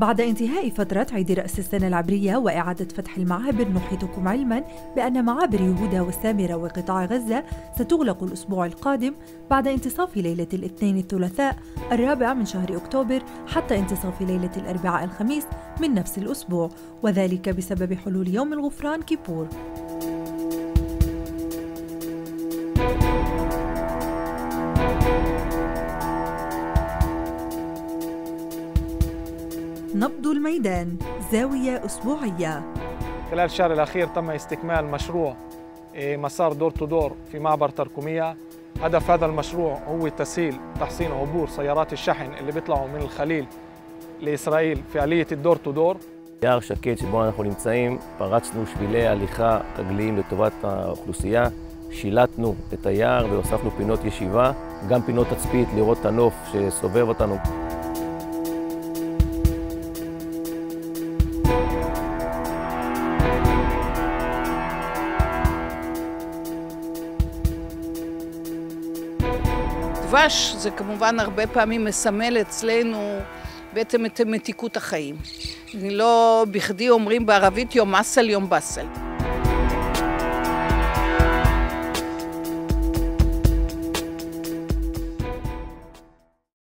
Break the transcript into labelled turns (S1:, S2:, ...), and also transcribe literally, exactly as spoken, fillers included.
S1: بعد انتهاء فترة عيد رأس السنة العبرية وإعادة فتح المعابر، نحيطكم علما بأن معابر يهودا والسامرة وقطاع غزة ستغلق الأسبوع القادم بعد انتصاف ليلة الاثنين الثلاثاء الرابع من شهر أكتوبر حتى انتصاف ليلة الأربعاء الخميس من نفس الأسبوع، وذلك بسبب حلول يوم الغفران كيبور. نبض الميدان، زاوية أسبوعية.
S2: خلال الشهر الأخير تم استكمال مشروع مسار دور تو دور في معبر تركمية. هدف هذا المشروع هو تسهيل تحسين עבור سيارات الشحن اللي בيطلعوا من الخليل לישראל في آلية الدور تو דור.
S3: יער שקט שבו אנחנו נמצאים, פרצנו שבילי הליכה רגליים לטובת האוכלוסייה, שילטנו את היער והוספנו פינות ישיבה, גם פינות תצפית לראות את הנוף שסובב אותנו.
S4: דבש זה כמובן הרבה פעמים מסמל אצלנו בעצם את מתיקות החיים. לא בכדי אומרים בערבית יום מסל יום בסל.